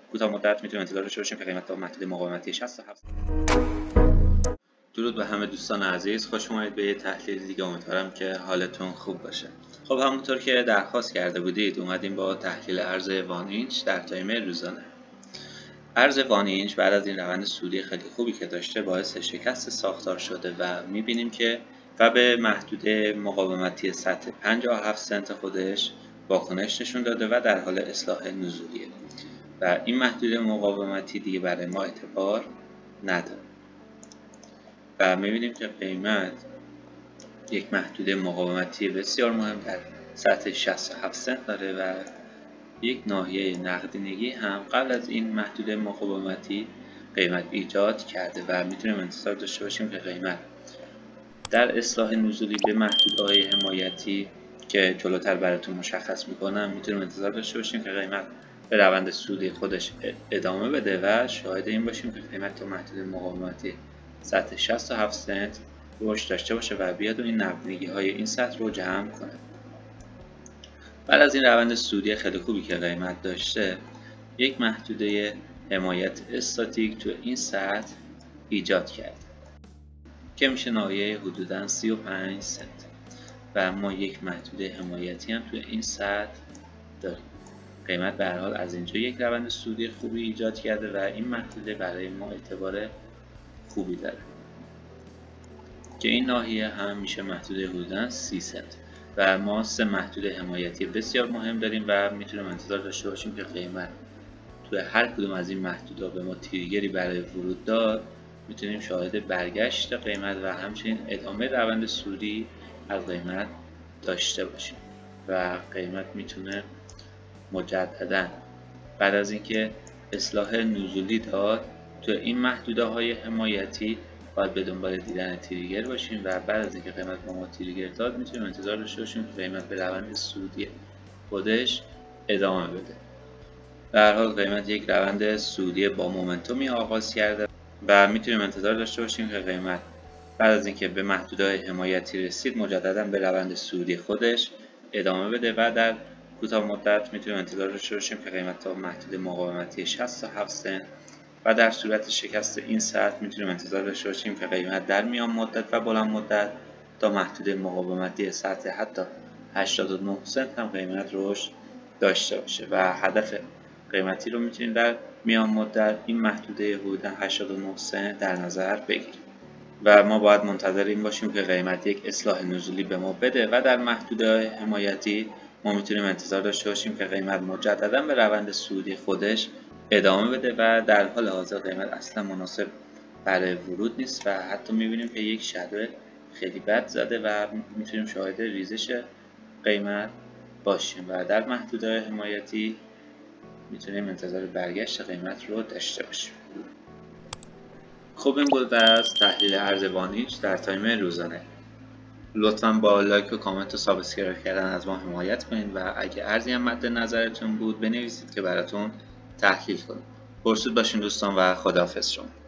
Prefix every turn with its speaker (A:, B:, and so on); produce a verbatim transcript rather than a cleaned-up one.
A: کوتاه مدت میتونیم انتظار داشته باشیم که قیمت تا محدوده مقاومتی شصت تا هفتاد. درود به همه دوستان عزیز، خوش اومدید به یه تحلیل دیگه. امیدوارم که حالتون خوب باشه. خب همونطور که درخواست کرده بودید اومدیم با تحلیل ارز وان اینچ در تایمر روزانه. ارز وان اینچ بعد از این روند سودی خیلی خوبی که داشته باعث شکست ساختار شده و میبینیم که و به محدوده مقاومتی سطح پنجاه و هفت سنت خودش واکنش نشون داده و در حال اصلاح نزولیه و این محدوده مقاومتی دیگه برای ما اعتبار نداره و میبینیم که قیمت یک محدوده مقاومتی بسیار مهم در سطح شصت و هفت سنت داره و یک ناحیه نقدینگی هم قبل از این محدوده مقاومتی قیمت ایجاد کرده و میتونیم انتظار داشته باشیم که قیمت در اصلاح نزولی به محدودهای حمایتی که جلوتر براتون مشخص میکنم میتونیم انتظار داشته باشیم که قیمت به روند سودی خودش ادامه بده و شاهد این باشیم که قیمت تا محدوده مقاومتی سطح شصت و هفت سنت رشد داشته باشه و بیاد و این نقدینگی های این سطح رو جمع کنه. بعد از این روند سودی خیلی خوبی که قیمت داشته یک محدوده حمایت استاتیک تو این سطح ایجاد کرد که میشه ناحیه حدوداً سی و پنج سنت و ما یک محدوده حمایتی هم تو این سطح داریم. قیمت به هر حال از اینجا یک روند سودی خوبی ایجاد کرده و این محدوده برای ما اعتبار خوبی داره که این ناحیه هم میشه محدوده حدوداً سی سنت و ما سه محدوده حمایتی بسیار مهم داریم و میتونیم انتظار داشته باشیم که قیمت توی هر کدوم از این محدوده به ما تریگری برای ورود داد میتونیم شاهد برگشت قیمت و همچنین ادامه روند سودی از قیمت داشته باشیم و قیمت میتونه مجددا بعد از اینکه اصلاح نزولی داد تو این محدوده های حمایتی باید به دنبال دیدن تریگر باشیم و بعد از اینکه قیمت با ما تریگر داد میتونیم انتظار داشته باشیم که قیمت به روند سودی خودش ادامه بده. به هر حال قیمت یک روند سودی با مومنتومی آغاز کرده و میتونیم انتظار داشته باشیم که قیمت بعد از اینکه به محدودهای حمایتی رسید مجددا به روند سودی خودش ادامه بده و در کوتاه مدت میتونیم انتظار داشته باشیم که قیمت تا محدوده مقاومتی شصت و هفت سنت و در صورت شکست این سطح میتونیم انتظار داشته باشیم که قیمت در میان مدت و بلند مدت تا محدوده مقاومتی سطح حتی هشتاد و نه سنت هم قیمت رشد داشته باشه و هدف قیمتی رو میتونیم در میان مدت این محدوده حدود هشتاد و نه سنت در نظر بگیریم و ما باید منتظر این باشیم که قیمت یک اصلاح نزولی به ما بده و در محدوده حمایتی ما میتونیم انتظار داشته باشیم که قیمت مجددا به روند سودی خودش ادامه بده و در حال حاضر قیمت اصلا مناسب برای ورود نیست و حتی میبینیم که یک شادو خیلی بد زده و میتونیم شاهد ریزش قیمت باشیم و در محدوده حمایتی میتونیم انتظار برگشت قیمت رو داشته باشیم. خب این بود از تحلیل ارز وان اینچ در تایمر روزانه. لطفاً با لایک و کامنت و سابسکرایب کردن از ما حمایت کنید و اگه ارزی هم مد نظرتون بود بنویسید که براتون تحلیل کنیم. پرسود باشین دوستان و خداحافظ شما.